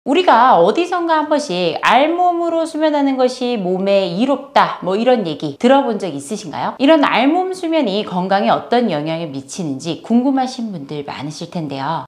우리가 어디선가 한 번씩 알몸으로 수면하는 것이 몸에 이롭다 뭐 이런 얘기 들어본 적 있으신가요? 이런 알몸 수면이 건강에 어떤 영향을 미치는지 궁금하신 분들 많으실 텐데요.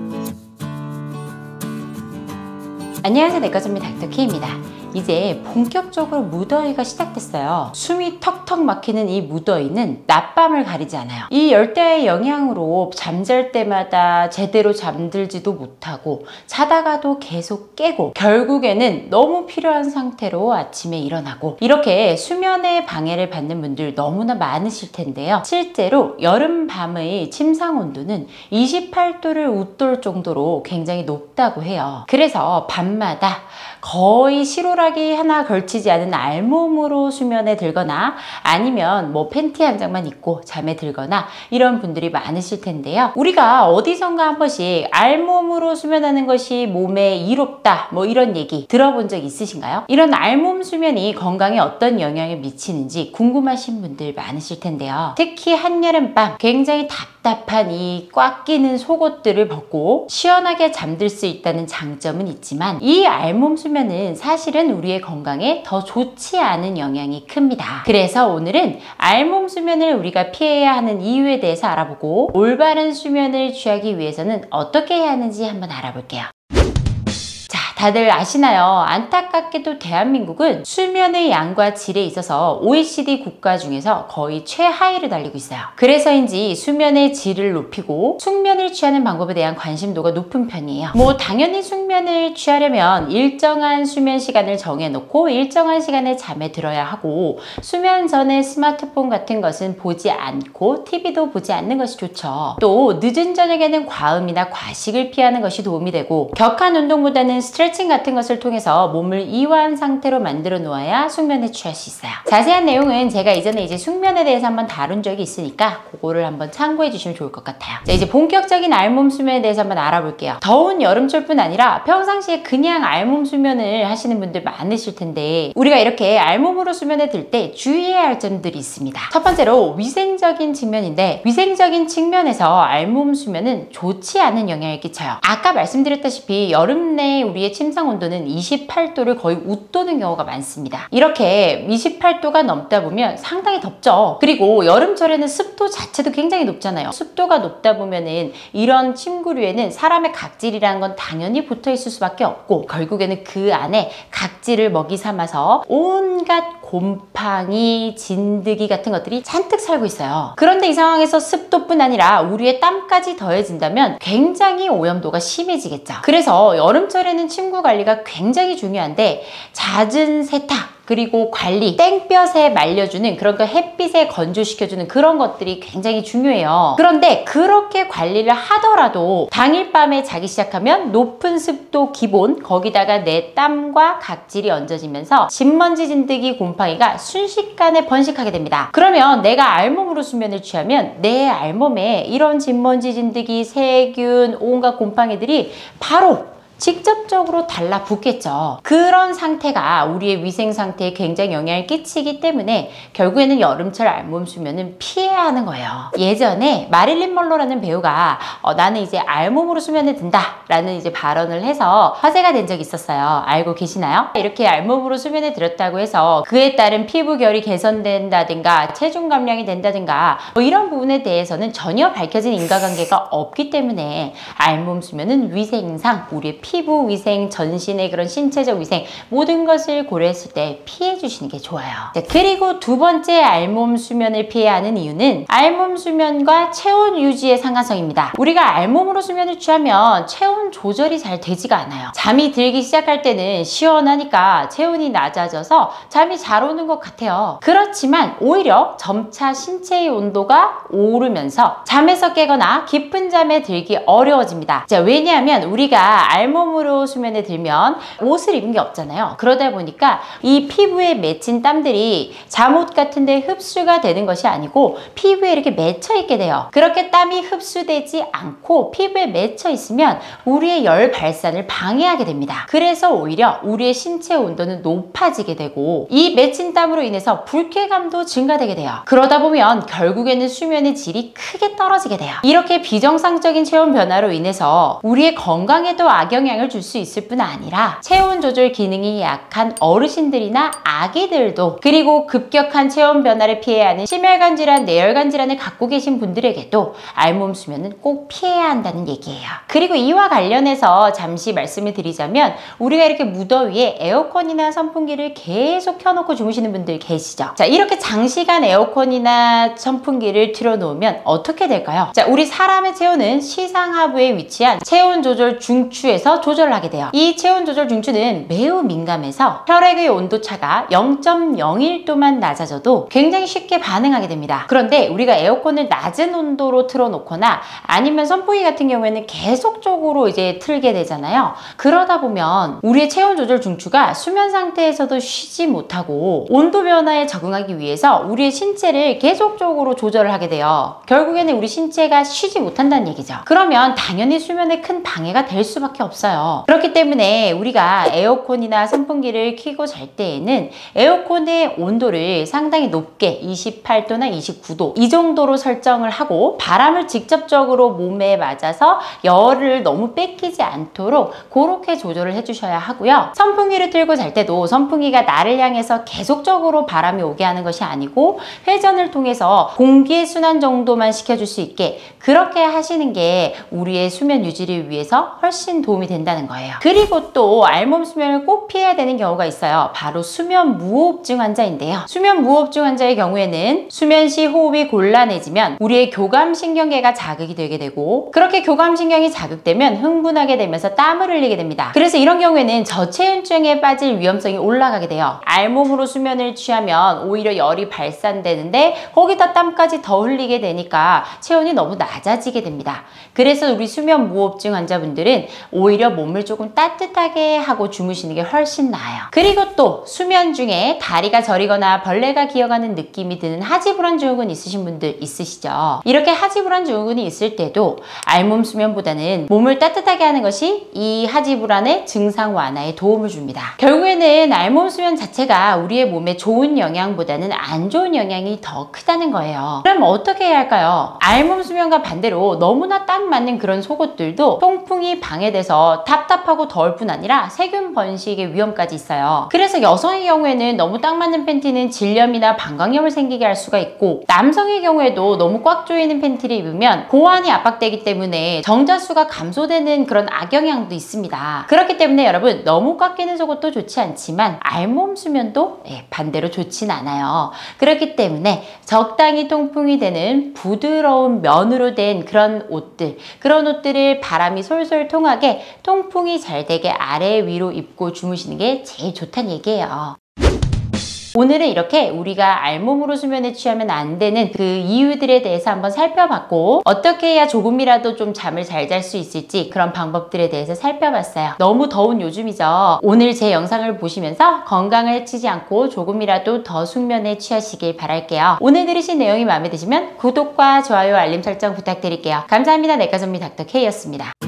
안녕하세요, 내과전문 닥터K입니다. 이제 본격적으로 무더위가 시작됐어요. 숨이 턱턱 막히는 이 무더위는 낮밤을 가리지 않아요. 이 열대야의 영향으로 잠잘 때마다 제대로 잠들지도 못하고 자다가도 계속 깨고 결국에는 너무 필요한 상태로 아침에 일어나고 이렇게 수면에 방해를 받는 분들 너무나 많으실 텐데요. 실제로 여름밤의 침상 온도는 28도를 웃돌 정도로 굉장히 높다고 해요. 그래서 밤마다 거의 시로라기 하나 걸치지 않은 알몸으로 수면에 들거나 아니면 뭐 팬티 한 장만 입고 잠에 들거나 이런 분들이 많으실 텐데요. 우리가 어디선가 한 번씩 알몸으로 수면하는 것이 몸에 이롭다 뭐 이런 얘기 들어본 적 있으신가요? 이런 알몸 수면이 건강에 어떤 영향을 미치는지 궁금하신 분들 많으실 텐데요. 특히 한여름밤 굉장히 답답한 이 꽉 끼는 속옷들을 벗고 시원하게 잠들 수 있다는 장점은 있지만 이 알몸 수면은 사실은 우리의 건강에 더 좋지 않은 영향이 큽니다. 그래서 오늘은 알몸 수면을 우리가 피해야 하는 이유에 대해서 알아보고 올바른 수면을 취하기 위해서는 어떻게 해야 하는지 한번 알아볼게요. 다들 아시나요? 안타깝게도 대한민국은 수면의 양과 질에 있어서 OECD 국가 중에서 거의 최하위를 달리고 있어요. 그래서인지 수면의 질을 높이고 숙면을 취하는 방법에 대한 관심도가 높은 편이에요. 뭐 당연히 숙면을 취하려면 일정한 수면 시간을 정해놓고 일정한 시간에 잠에 들어야 하고 수면 전에 스마트폰 같은 것은 보지 않고 TV도 보지 않는 것이 좋죠. 또 늦은 저녁에는 과음이나 과식을 피하는 것이 도움이 되고 격한 운동보다는 스트레칭 같은 것을 통해서 몸을 이완 상태로 만들어 놓아야 숙면에 취할 수 있어요. 자세한 내용은 제가 이전에 이제 숙면에 대해서 한번 다룬 적이 있으니까 그거를 한번 참고해 주시면 좋을 것 같아요. 자, 이제 본격적인 알몸 수면에 대해서 한번 알아볼게요. 더운 여름철뿐 아니라 평상시에 그냥 알몸 수면을 하시는 분들 많으실 텐데 우리가 이렇게 알몸으로 수면에 들 때 주의해야 할 점들이 있습니다. 첫 번째로 위생적인 측면인데 위생적인 측면에서 알몸 수면은 좋지 않은 영향을 끼쳐요. 아까 말씀드렸다시피 여름 내 우리의 침상 온도는 28도를 거의 웃도는 경우가 많습니다. 이렇게 28도가 넘다 보면 상당히 덥죠. 그리고 여름철에는 습도 자체도 굉장히 높잖아요. 습도가 높다 보면은 이런 침구류에는 사람의 각질이라는 건 당연히 붙어 있을 수밖에 없고 결국에는 그 안에 각질을 먹이 삼아서 온갖 곰팡이, 진드기 같은 것들이 잔뜩 살고 있어요. 그런데 이 상황에서 습도뿐 아니라 우리의 땀까지 더해진다면 굉장히 오염도가 심해지겠죠. 그래서 여름철에는 침구 관리가 굉장히 중요한데 잦은 세탁 그리고 관리, 땡볕에 말려주는 그런 거 햇빛에 건조시켜주는 그런 것들이 굉장히 중요해요. 그런데 그렇게 관리를 하더라도 당일 밤에 자기 시작하면 높은 습도 기본 거기다가 내 땀과 각질이 얹어지면서 진먼지, 진드기, 곰팡이가 순식간에 번식하게 됩니다. 그러면 내가 알몸으로 수면을 취하면 내 알몸에 이런 진먼지, 진드기, 세균, 온갖 곰팡이들이 바로 직접적으로 달라붙겠죠. 그런 상태가 우리의 위생 상태에 굉장히 영향을 끼치기 때문에 결국에는 여름철 알몸 수면은 피해야 하는 거예요. 예전에 마릴린 먼로라는 배우가 나는 이제 알몸으로 수면에 든다 라는 이제 발언을 해서 화제가 된 적이 있었어요. 알고 계시나요? 이렇게 알몸으로 수면에 들었다고 해서 그에 따른 피부 결이 개선된다든가 체중 감량이 된다든가 뭐 이런 부분에 대해서는 전혀 밝혀진 인과관계가 없기 때문에 알몸 수면은 위생상 우리의 피부 위생, 전신의 그런 신체적 위생 모든 것을 고려했을 때 피해 주시는 게 좋아요. 자, 그리고 두 번째 알몸 수면을 피해야 하는 이유는 알몸 수면과 체온 유지의 상관성입니다. 우리가 알몸으로 수면을 취하면 체온 조절이 잘 되지가 않아요. 잠이 들기 시작할 때는 시원하니까 체온이 낮아져서 잠이 잘 오는 것 같아요. 그렇지만 오히려 점차 신체의 온도가 오르면서 잠에서 깨거나 깊은 잠에 들기 어려워집니다. 자, 왜냐하면 우리가 알몸으로 수면에 들면 옷을 입은 게 없잖아요. 그러다 보니까 이 피부에 맺힌 땀들이 잠옷 같은 데 흡수가 되는 것이 아니고 피부에 이렇게 맺혀 있게 돼요. 그렇게 땀이 흡수되지 않고 피부에 맺혀 있으면 우리의 열 발산을 방해하게 됩니다. 그래서 오히려 우리의 신체 온도는 높아지게 되고 이 맺힌 땀으로 인해서 불쾌감도 증가되게 돼요. 그러다 보면 결국에는 수면의 질이 크게 떨어지게 돼요. 이렇게 비정상적인 체온 변화로 인해서 우리의 건강에도 악영향을 악영향을 줄 수 있을 뿐 아니라 체온 조절 기능이 약한 어르신들이나 아기들도, 그리고 급격한 체온 변화를 피해야 하는 심혈관 질환, 뇌혈관 질환을 갖고 계신 분들에게도 알몸 수면은 꼭 피해야 한다는 얘기예요. 그리고 이와 관련해서 잠시 말씀을 드리자면, 우리가 이렇게 무더위에 에어컨이나 선풍기를 계속 켜놓고 주무시는 분들 계시죠? 자, 이렇게 장시간 에어컨이나 선풍기를 틀어놓으면 어떻게 될까요? 자, 우리 사람의 체온은 시상하부에 위치한 체온 조절 중추에서 조절을 하게 돼요. 이 체온 조절 중추는 매우 민감해서 혈액의 온도차가 0.01도만 낮아져도 굉장히 쉽게 반응하게 됩니다. 그런데 우리가 에어컨을 낮은 온도로 틀어놓거나 아니면 선풍기 같은 경우에는 계속적으로 이제 틀게 되잖아요. 그러다 보면 우리의 체온 조절 중추가 수면 상태에서도 쉬지 못하고 온도 변화에 적응하기 위해서 우리의 신체를 계속적으로 조절을 하게 돼요. 결국에는 우리 신체가 쉬지 못한다는 얘기죠. 그러면 당연히 수면에 큰 방해가 될 수밖에 없어요. 그렇기 때문에 우리가 에어컨이나 선풍기를 켜고 잘 때에는 에어컨의 온도를 상당히 높게 28도나 29도 이 정도로 설정을 하고, 바람을 직접적으로 몸에 맞아서 열을 너무 뺏기지 않도록 그렇게 조절을 해주셔야 하고요. 선풍기를 틀고 잘 때도 선풍기가 나를 향해서 계속적으로 바람이 오게 하는 것이 아니고 회전을 통해서 공기의 순환 정도만 시켜줄 수 있게 그렇게 하시는 게 우리의 수면 유지를 위해서 훨씬 도움이 된다는 거예요. 그리고 또 알몸 수면을 꼭 피해야 되는 경우가 있어요. 바로 수면 무호흡증 환자인데요. 수면 무호흡증 환자의 경우에는 수면 시 호흡이 곤란해지면 우리의 교감신경계가 자극이 되게 되고, 그렇게 교감신경이 자극되면 흥분하게 되면서 땀을 흘리게 됩니다. 그래서 이런 경우에는 저체온증에 빠질 위험성이 올라가게 돼요. 알몸으로 수면을 취하면 오히려 열이 발산되는데 거기다 땀까지 더 흘리게 되니까 체온이 너무 낮아지게 됩니다. 그래서 우리 수면 무호흡증 환자분들은 오히려 몸을 조금 따뜻하게 하고 주무시는 게 훨씬 나아요. 그리고 또 수면 중에 다리가 저리거나 벌레가 기어가는 느낌이 드는 하지불안 증후군 있으신 분들 있으시죠? 이렇게 하지불안 증후군이 있을 때도 알몸 수면보다는 몸을 따뜻하게 하는 것이 이 하지불안의 증상 완화에 도움을 줍니다. 결국에는 알몸 수면 자체가 우리의 몸에 좋은 영향보다는 안 좋은 영향이 더 크다는 거예요. 그럼 어떻게 해야 할까요? 알몸 수면과 반대로 너무나 딱 맞는 그런 속옷들도 통풍이 방해돼서 답답하고 더울 뿐 아니라 세균 번식의 위험까지 있어요. 그래서 여성의 경우에는 너무 딱 맞는 팬티는 질염이나 방광염을 생기게 할 수가 있고, 남성의 경우에도 너무 꽉 조이는 팬티를 입으면 고환이 압박되기 때문에 정자수가 감소되는 그런 악영향도 있습니다. 그렇기 때문에 여러분, 너무 꽉 끼는 속옷도 좋지 않지만 알몸 수면도 반대로 좋진 않아요. 그렇기 때문에 적당히 통풍이 되는 부드러운 면으로 된 그런 옷들을 바람이 솔솔 통하게 통풍이 잘 되게 아래 위로 입고 주무시는 게 제일 좋다는 얘기예요. 오늘은 이렇게 우리가 알몸으로 수면에 취하면 안 되는 그 이유들에 대해서 한번 살펴봤고, 어떻게 해야 조금이라도 좀 잠을 잘 잘 수 있을지 그런 방법들에 대해서 살펴봤어요. 너무 더운 요즘이죠. 오늘 제 영상을 보시면서 건강을 해치지 않고 조금이라도 더 숙면에 취하시길 바랄게요. 오늘 들으신 내용이 마음에 드시면 구독과 좋아요, 알림 설정 부탁드릴게요. 감사합니다. 내과 전문 닥터 K였습니다.